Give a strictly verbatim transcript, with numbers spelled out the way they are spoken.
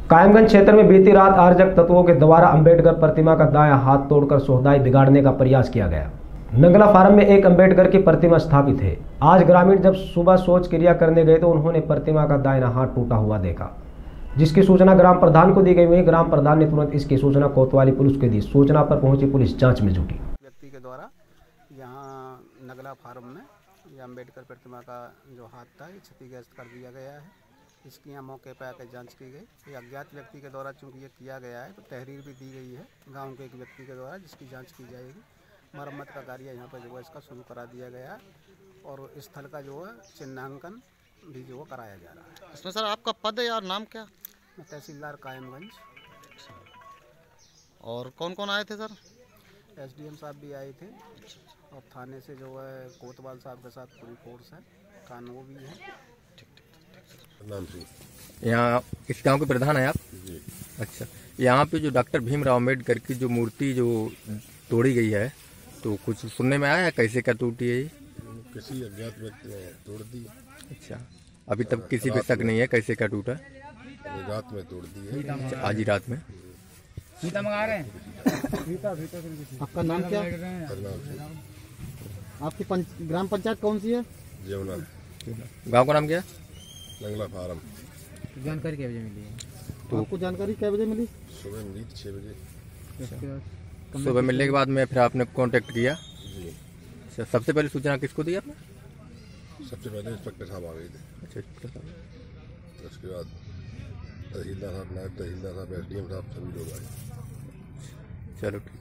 कायमगंज क्षेत्र में बीती रात अराजक तत्वों के द्वारा अंबेडकर प्रतिमा का दायां हाथ तोड़कर शोधाई बिगाड़ने का प्रयास किया गया। नंगला फार्म में एक अंबेडकर की प्रतिमा स्थापित है। आज ग्रामीण जब सुबह शौच क्रिया करने गए तो उन्होंने प्रतिमा का दाहिना हाथ टूटा हुआ देखा, जिसकी सूचना ग्राम प्रधान को दी गई। वहीं ग्राम प्रधान ने तुरंत इसकी सूचना कोतवाली पुलिस को दी। सूचना पर पहुंची पुलिस जांच में जुटी। व्यक्ति के द्वारा यहाँ नगला फार्म में यह अंबेडकर प्रतिमा का जो हाथ था ये क्षतिग्रस्त कर दिया गया है। इसकी यहाँ मौके पर आकर जांच की गई। ये अज्ञात व्यक्ति के द्वारा चूँकि ये किया गया है तो तहरीर भी दी गई है गांव के एक व्यक्ति के द्वारा, जिसकी जांच की जाएगी। मरम्मत का कार्य यहाँ पर जो है इसका शुरू करा दिया गया है और स्थल का जो है चिन्हांकन भी जो है कराया जा रहा है। इसमें सर आपका पद या नाम क्या? मैं तहसीलदार कायमगंज। और कौन कौन आए थे सर? एसडीएम साहब भी आए थे और थाने से जो है कोतवाल साहब के साथ पूरी फोर्स है, कानून भी है। नाम से यहाँ इस गांव के प्रधान हैं आप? जी। अच्छा, यहाँ पे जो डॉक्टर भीमराव अम्बेडकर की जो मूर्ति जो तोड़ी गई है तो कुछ सुनने में आया है कैसे क्या टूटी है ये? किसी अज्ञात व्यक्ति ने तोड़ दी। अच्छा, अभी तक किसी पे शक नहीं है कैसे क्या टूटा? रात में तोड़ दी है। अच्छा, आज ही रात में। मीठा मंगा रहे हैं। आपका नाम क्या? आपकी पंच, ग्राम पंचायत कौन सी है? जेवना। गांव का नाम क्या? नंगला फार्म। जानकारी क्या बजे मिली है? तो आपको जानकारी क्या बजे मिली? सुबह मिली छः बजे। सुबह मिलने के बाद में फिर आपने कांटेक्ट किया? जी। अच्छा, सबसे पहले सूचना किसको दी आपने? सबसे पहले इंस्पेक्टर साहब आ गए थे। अच्छा, उसके बाद तहसीलदार साहब, नायब तहसीलदार साहब, एसडीएम साहब, सभी लोग आए। चलो ठीक।